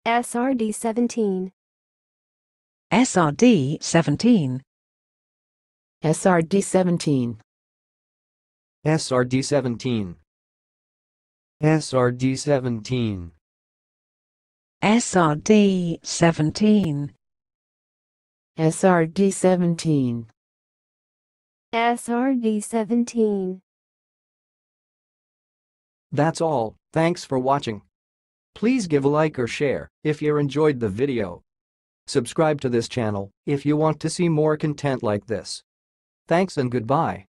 SRD17. SRD17. SRD17. SRD17. SRD17. SRD17. SRD17. SRD17. That's all, thanks for watching. Please give a like or share if you enjoyed the video. Subscribe to this channel if you want to see more content like this. Thanks and goodbye.